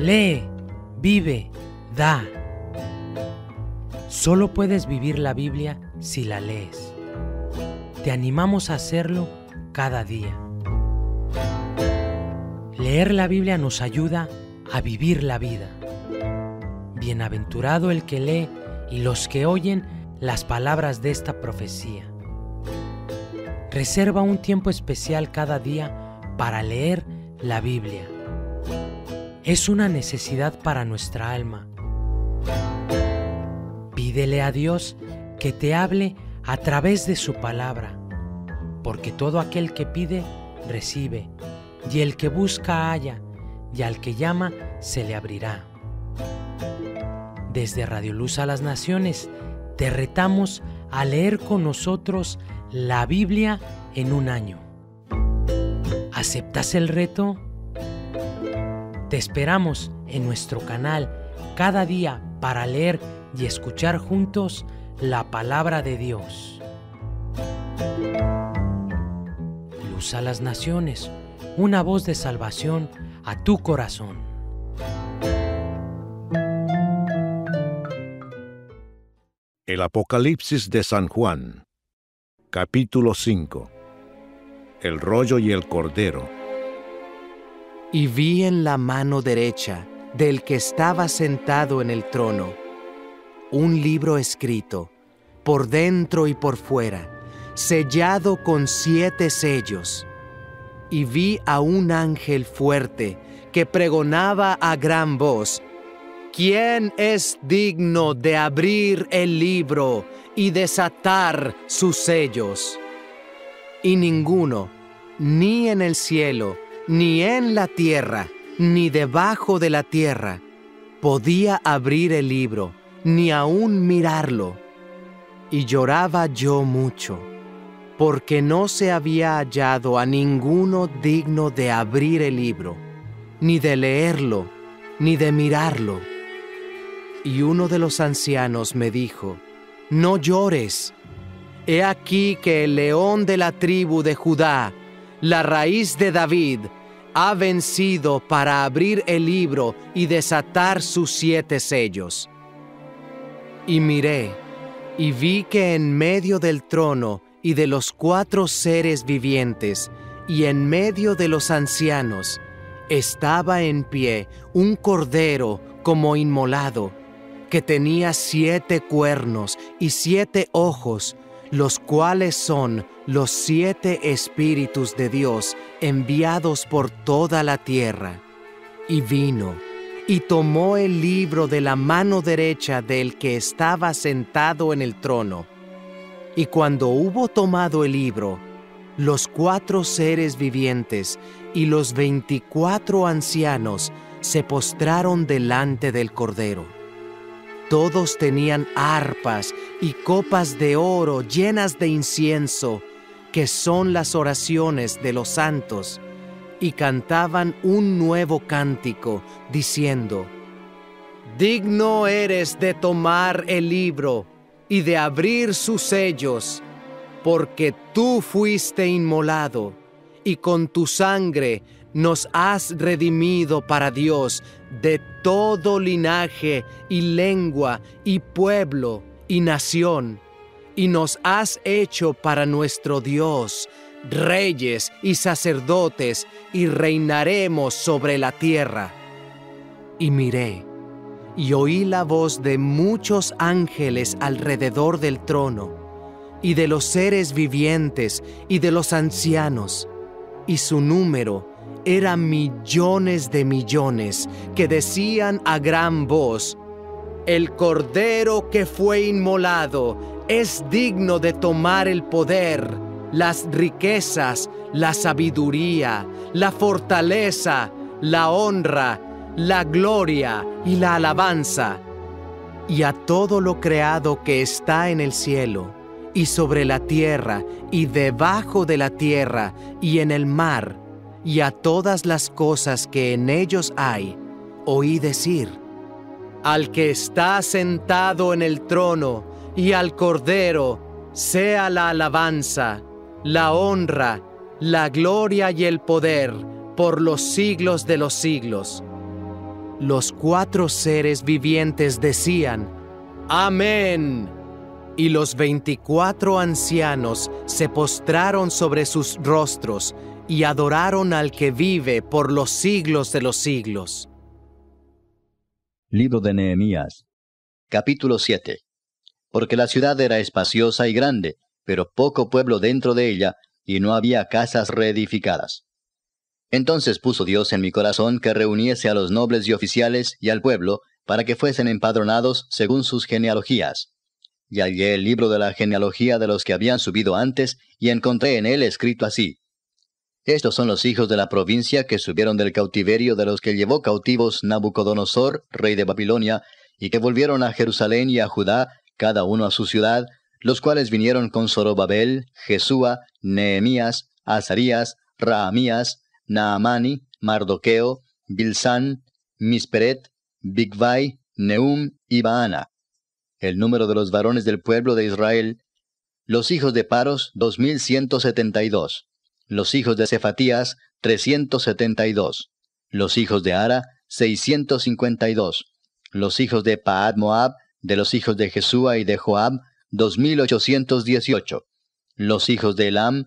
Lee, vive, da. Solo puedes vivir la Biblia si la lees. Te animamos a hacerlo cada día. Leer la Biblia nos ayuda a vivir la vida. Bienaventurado el que lee y los que oyen las palabras de esta profecía. Reserva un tiempo especial cada día para leer la Biblia. Es una necesidad para nuestra alma. Pídele a Dios que te hable a través de su palabra, porque todo aquel que pide, recibe, y el que busca, halla, y al que llama, se le abrirá. Desde Radio Luz a las Naciones, te retamos a leer con nosotros la Biblia en un año. ¿Aceptas el reto? Te esperamos en nuestro canal cada día para leer y escuchar juntos la palabra de Dios. Luz a las Naciones, una voz de salvación a tu corazón. El Apocalipsis de San Juan, capítulo 5. El rollo y el cordero. Y vi en la mano derecha del que estaba sentado en el trono un libro escrito, por dentro y por fuera, sellado con 7 sellos. Y vi a un ángel fuerte que pregonaba a gran voz: ¿Quién es digno de abrir el libro y desatar sus sellos? Y ninguno, ni en el cielo, ni en la tierra, ni debajo de la tierra, podía abrir el libro, ni aun mirarlo. Y lloraba yo mucho, porque no se había hallado a ninguno digno de abrir el libro, ni de leerlo, ni de mirarlo. Y uno de los ancianos me dijo: No llores. He aquí que el león de la tribu de Judá, la raíz de David, ha vencido para abrir el libro y desatar sus 7 sellos. Y miré, y vi que en medio del trono y de los 4 seres vivientes, y en medio de los ancianos, estaba en pie un cordero como inmolado, que tenía 7 cuernos y 7 ojos, los cuales son los 7 espíritus de Dios enviados por toda la tierra. Y vino, y tomó el libro de la mano derecha del que estaba sentado en el trono. Y cuando hubo tomado el libro, los 4 seres vivientes y los 24 ancianos se postraron delante del Cordero. Todos tenían arpas y copas de oro llenas de incienso, que son las oraciones de los santos, y cantaban un nuevo cántico, diciendo: Digno eres de tomar el libro y de abrir sus sellos, porque tú fuiste inmolado, y con tu sangre nos has redimido para Dios de todo linaje y lengua y pueblo y nación, y nos has hecho para nuestro Dios reyes y sacerdotes, y reinaremos sobre la tierra. Y miré, y oí la voz de muchos ángeles alrededor del trono, y de los seres vivientes y de los ancianos, y su número era millones de millones, que decían a gran voz: El Cordero que fue inmolado es digno de tomar el poder, las riquezas, la sabiduría, la fortaleza, la honra, la gloria y la alabanza. Y a todo lo creado que está en el cielo, y sobre la tierra, y debajo de la tierra, y en el mar, y a todas las cosas que en ellos hay, oí decir: Al que está sentado en el trono y al Cordero sea la alabanza, la honra, la gloria y el poder por los siglos de los siglos. Los 4 seres vivientes decían: ¡Amén! Y los 24 ancianos se postraron sobre sus rostros y adoraron al que vive por los siglos de los siglos. Libro de Nehemías, capítulo 7. Porque la ciudad era espaciosa y grande, pero poco pueblo dentro de ella, y no había casas reedificadas. Entonces puso Dios en mi corazón que reuniese a los nobles y oficiales y al pueblo, para que fuesen empadronados según sus genealogías. Y hallé el libro de la genealogía de los que habían subido antes, y encontré en él escrito así: Estos son los hijos de la provincia que subieron del cautiverio de los que llevó cautivos Nabucodonosor, rey de Babilonia, y que volvieron a Jerusalén y a Judá, cada uno a su ciudad, los cuales vinieron con Zorobabel, Jesúa, Nehemías, Azarías, Raamías, Naamani, Mardoqueo, Bilsán, Misperet, Bigvai, Nehum y Baana. El número de los varones del pueblo de Israel: los hijos de Paros, 2172. Los hijos de Cefatías, 372. Los hijos de Ara, 652. Los hijos de Paad Moab, de los hijos de Jesúa y de Joab, 2818. Los hijos de Elam,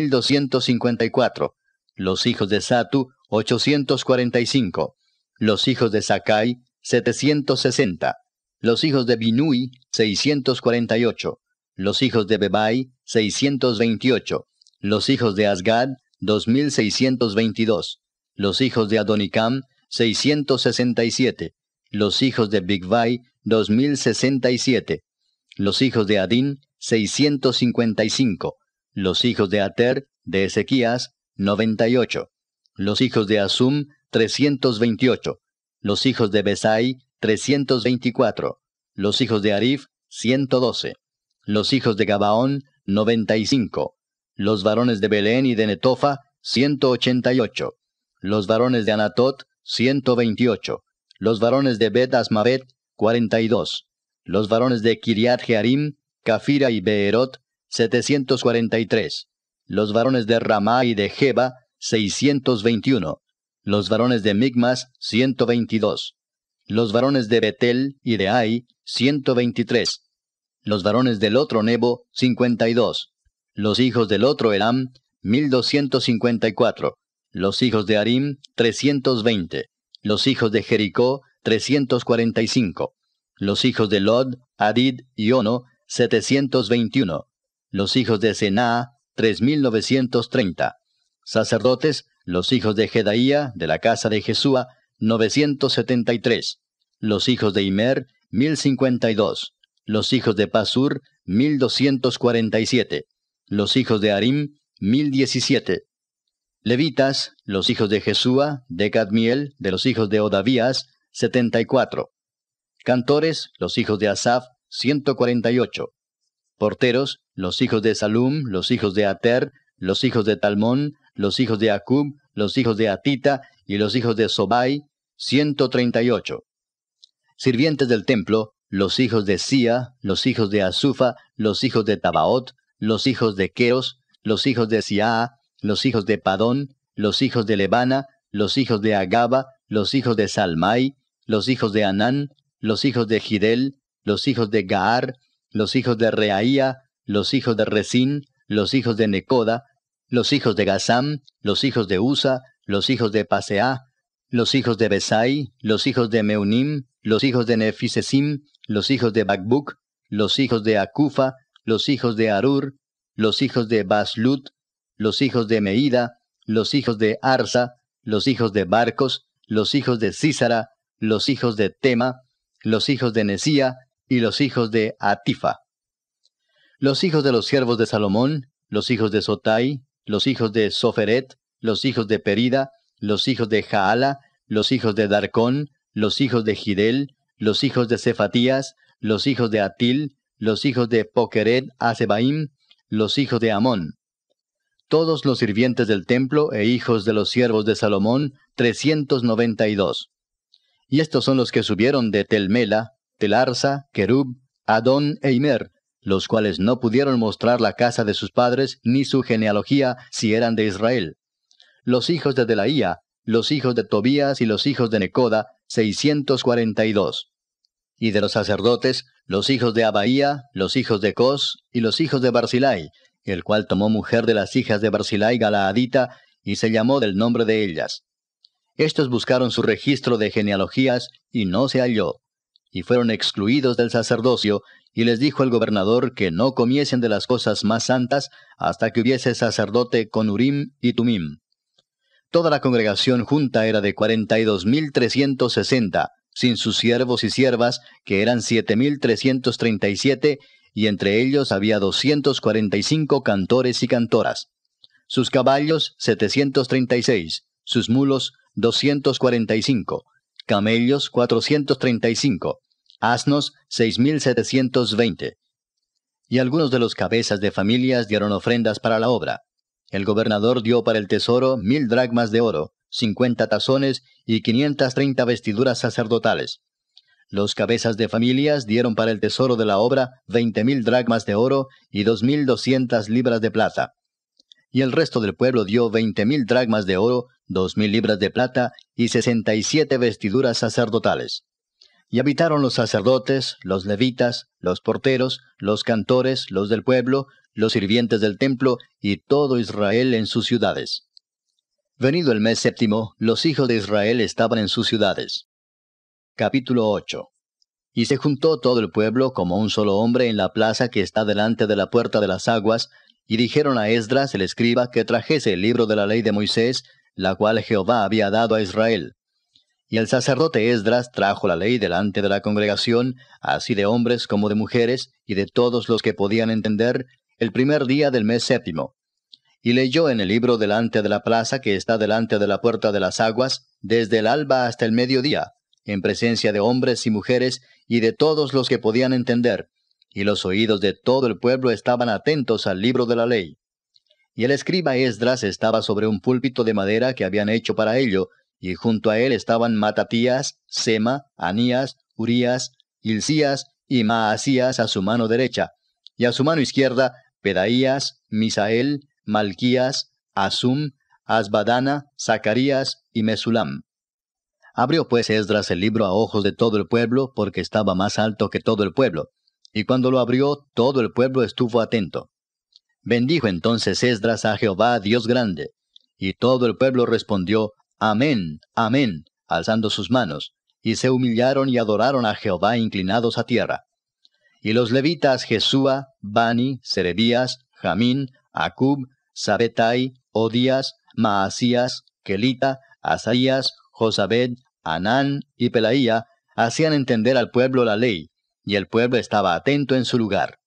1254. Los hijos de Satu, 845. Los hijos de Sakai, 760. Los hijos de Binui, 648. Los hijos de Bebai, 628. Los hijos de Asgad, 2622. Los hijos de Adonicam, 667. Los hijos de Bigvai, 2067. Los hijos de Adín, 655. Los hijos de Ater, de Ezequías, 98. Los hijos de Asum, 328. Los hijos de Besai, 324. Los hijos de Arif, 112. Los hijos de Gabaón, 95. Los varones de Belén y de Netofa, 188. Los varones de Anatot, 128. Los varones de Bet Asmavet, 42. Los varones de Kiriat Jearim, Cafira y Beerot, 743. Los varones de Ramá y de Geba, 621. Los varones de Migmas, 122. Los varones de Betel y de Ai, 123. Los varones del otro Nebo, 52. Los hijos del otro Elam, 1254. Los hijos de Arim, 320. Los hijos de Jericó, 345. Los hijos de Lod, Hadid y Ono, 721. Los hijos de Senaa, 3930. Sacerdotes, los hijos de Jedaía, de la casa de Jesúa, 973. Los hijos de Imer, 1052. Los hijos de Pasur, 1247. Los hijos de Arim, 1017. Levitas, los hijos de Jesúa, de Cadmiel, de los hijos de Odavías, 74. Cantores, los hijos de Asaf, 148. Porteros, los hijos de Salum, los hijos de Ater, los hijos de Talmón, los hijos de Acub, los hijos de Atita y los hijos de Sobai, 138. Sirvientes del templo, los hijos de Sia, los hijos de Asufa, los hijos de Tabaot, los hijos de Queros, los hijos de Siaa, los hijos de Padón, los hijos de Lebana, los hijos de Agaba, los hijos de Salmai, los hijos de Anán, los hijos de Gidel, los hijos de Gaar, los hijos de Reaía, los hijos de Resín, los hijos de Necoda, los hijos de Gazam, los hijos de Usa, los hijos de Paseah, los hijos de Besai, los hijos de Meunim, los hijos de Nefisesim, los hijos de Bakbuk, los hijos de Acufa, los hijos de Arur, los hijos de Baslut, los hijos de Meida, los hijos de Arsa, los hijos de Barcos, los hijos de Císara, los hijos de Tema, los hijos de Nesía y los hijos de Atifa. Los hijos de los siervos de Salomón, los hijos de Sotai, los hijos de Soferet, los hijos de Perida, los hijos de Jaala, los hijos de Darcón, los hijos de Gidel, los hijos de Cefatías, los hijos de Atil, los hijos de Pokeret Asebaim, los hijos de Amón. Todos los sirvientes del templo e hijos de los siervos de Salomón, 392. Y estos son los que subieron de Telmela, Telarsa, Kerub, Adón e Imer, los cuales no pudieron mostrar la casa de sus padres ni su genealogía si eran de Israel. Los hijos de Delaía, los hijos de Tobías y los hijos de Necoda, 642. Y de los sacerdotes, los hijos de Abaía, los hijos de Cos y los hijos de Barzilai, el cual tomó mujer de las hijas de Barzilai Galaadita, y se llamó del nombre de ellas. Estos buscaron su registro de genealogías, y no se halló, y fueron excluidos del sacerdocio, y les dijo el gobernador que no comiesen de las cosas más santas hasta que hubiese sacerdote con Urim y Tumim. Toda la congregación junta era de 42,360, sin sus siervos y siervas, que eran 7,337, y entre ellos había 245 cantores y cantoras. Sus caballos, 736, sus mulos, 245, camellos, 435, asnos, 6,720. Y algunos de los cabezas de familias dieron ofrendas para la obra. El gobernador dio para el tesoro 1,000 dracmas de oro, 50 tazones y 530 vestiduras sacerdotales. Los cabezas de familias dieron para el tesoro de la obra 20,000 dracmas de oro y 2,200 libras de plata. Y el resto del pueblo dio 20,000 dracmas de oro, 2,000 libras de plata y 67 vestiduras sacerdotales. Y habitaron los sacerdotes, los levitas, los porteros, los cantores, los del pueblo, los sirvientes del templo y todo Israel en sus ciudades. Venido el mes séptimo, los hijos de Israel estaban en sus ciudades. Capítulo 8. Y se juntó todo el pueblo como un solo hombre en la plaza que está delante de la puerta de las aguas, y dijeron a Esdras el escriba que trajese el libro de la ley de Moisés, la cual Jehová había dado a Israel. Y el sacerdote Esdras trajo la ley delante de la congregación, así de hombres como de mujeres, y de todos los que podían entender, el primer día del mes séptimo. Y leyó en el libro delante de la plaza que está delante de la puerta de las aguas, desde el alba hasta el mediodía, en presencia de hombres y mujeres, y de todos los que podían entender, y los oídos de todo el pueblo estaban atentos al libro de la ley. Y el escriba Esdras estaba sobre un púlpito de madera que habían hecho para ello, y junto a él estaban Matatías, Sema, Anías, Urías, Hilcías y Maasías a su mano derecha, y a su mano izquierda Pedaías, Misael, Malquías, Asum, Asbadana, Zacarías y Mesulam. Abrió pues Esdras el libro a ojos de todo el pueblo, porque estaba más alto que todo el pueblo, y cuando lo abrió, todo el pueblo estuvo atento. Bendijo entonces Esdras a Jehová, Dios grande, y todo el pueblo respondió, Amén, amén, alzando sus manos, y se humillaron y adoraron a Jehová inclinados a tierra. Y los levitas Jesúa, Bani, Serebías, Jamín, Acub, Sabetai, Odías, Maasías, Kelita, Asaías, Josabed, Anán y Pelaía hacían entender al pueblo la ley, y el pueblo estaba atento en su lugar.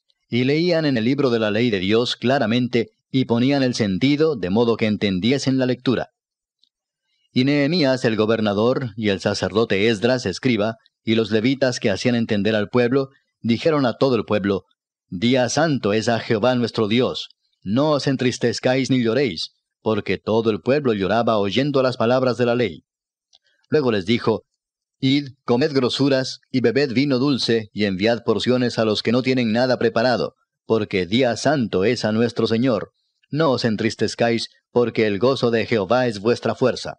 Y leían en el libro de la ley de Dios claramente, y ponían el sentido, de modo que entendiesen la lectura. Y Nehemías el gobernador, y el sacerdote Esdras escriba, y los levitas que hacían entender al pueblo, dijeron a todo el pueblo, Día santo es a Jehová nuestro Dios, no os entristezcáis ni lloréis, porque todo el pueblo lloraba oyendo las palabras de la ley. Luego les dijo, Id, comed grosuras, y bebed vino dulce, y enviad porciones a los que no tienen nada preparado, porque día santo es a nuestro Señor. No os entristezcáis, porque el gozo de Jehová es vuestra fuerza.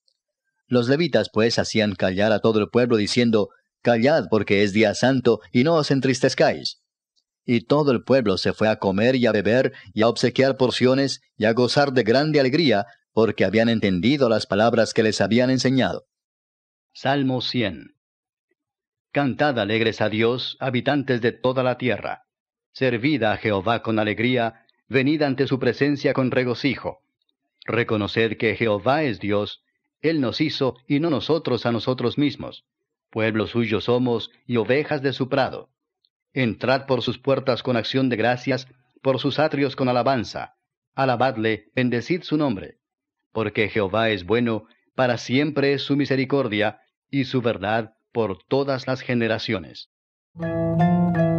Los levitas pues hacían callar a todo el pueblo, diciendo, Callad, porque es día santo, y no os entristezcáis. Y todo el pueblo se fue a comer y a beber, y a obsequiar porciones, y a gozar de grande alegría, porque habían entendido las palabras que les habían enseñado. Salmo 100. Cantad alegres a Dios, habitantes de toda la tierra. Servid a Jehová con alegría, venid ante su presencia con regocijo. Reconoced que Jehová es Dios, Él nos hizo, y no nosotros a nosotros mismos. Pueblo suyo somos, y ovejas de su prado. Entrad por sus puertas con acción de gracias, por sus atrios con alabanza. Alabadle, bendecid su nombre. Porque Jehová es bueno, para siempre es su misericordia, y su verdad por todas las generaciones.